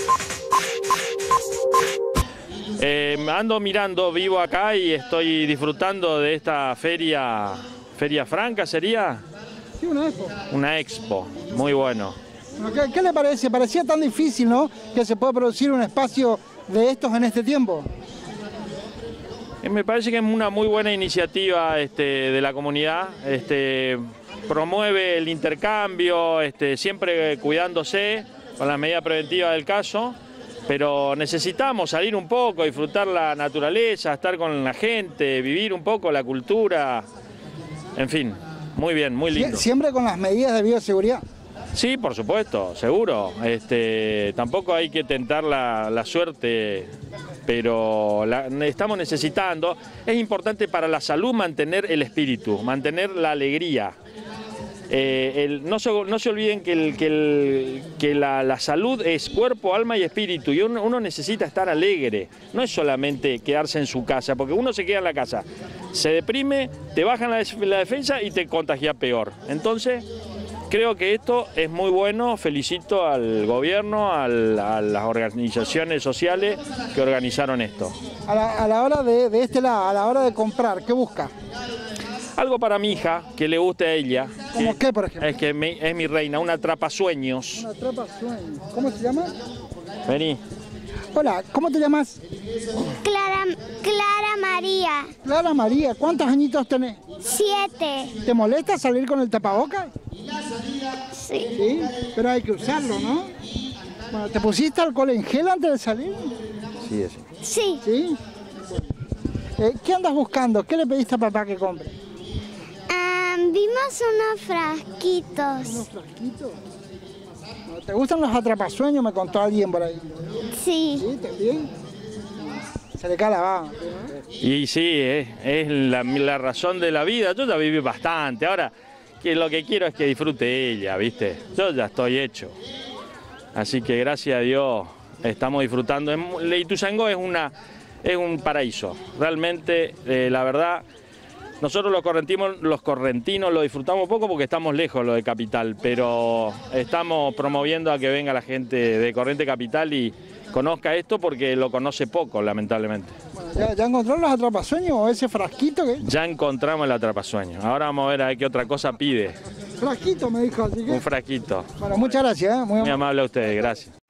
Ando mirando, vivo acá y estoy disfrutando de esta feria franca, ¿sería? Sí, una expo. Una expo, muy bueno. ¿Qué le parece? Parecía tan difícil, ¿no?, que se pueda producir un espacio de estos en este tiempo. Me parece que es una muy buena iniciativa de la comunidad. Promueve el intercambio, siempre cuidándose con las medidas preventivas del caso, pero necesitamos salir un poco, disfrutar la naturaleza, estar con la gente, vivir un poco la cultura, en fin, muy bien, muy lindo. ¿Siempre con las medidas de bioseguridad? Sí, por supuesto, seguro. Tampoco hay que tentar la suerte, pero estamos necesitando. Es importante para la salud mantener el espíritu, mantener la alegría. No se olviden que la salud es cuerpo, alma y espíritu, y uno necesita estar alegre, no es solamente quedarse en su casa, porque uno se queda en la casa, se deprime, te bajan la defensa y te contagia peor. Entonces, creo que esto es muy bueno, felicito al gobierno, a las organizaciones sociales que organizaron esto. A la hora de este lado, a la hora de comprar, ¿qué busca? Algo para mi hija, que le guste a ella. ¿Cómo qué, por ejemplo? Es mi reina, una atrapasueños. Una atrapasueños. ¿Cómo se llama? Vení. Hola, ¿cómo te llamas? Clara María. Clara María, ¿cuántos añitos tenés? 7. ¿Te molesta salir con el tapabocas? Sí. Sí, pero hay que usarlo, ¿no? Bueno, ¿te pusiste alcohol en gel antes de salir? Sí, sí. Sí. ¿Sí? ¿Qué andas buscando? ¿Qué le pediste a papá que compre? Vimos unos frasquitos. ¿Unos frasquitos? ¿Te gustan los atrapasueños? Me contó alguien por ahí. Sí. ¿Sí? ¿También? Se le cae la baba. Y sí, es la razón de la vida. Yo ya viví bastante. Ahora, lo que quiero es que disfrute ella, ¿viste? Yo ya estoy hecho. Así que gracias a Dios estamos disfrutando. Ituzaingó es un paraíso. Realmente, la verdad, nosotros los correntinos lo disfrutamos poco porque estamos lejos lo de Capital, pero estamos promoviendo a que venga la gente de Corrientes Capital y conozca esto porque lo conoce poco, lamentablemente. Bueno, ¿ya encontró los atrapasueños o ese frasquito? Ya encontramos el atrapasueño. Ahora vamos a ver qué otra cosa pide. Frasquito, me dijo. Así que... Un frasquito. Bueno, muchas gracias. Muy amable a ustedes, gracias.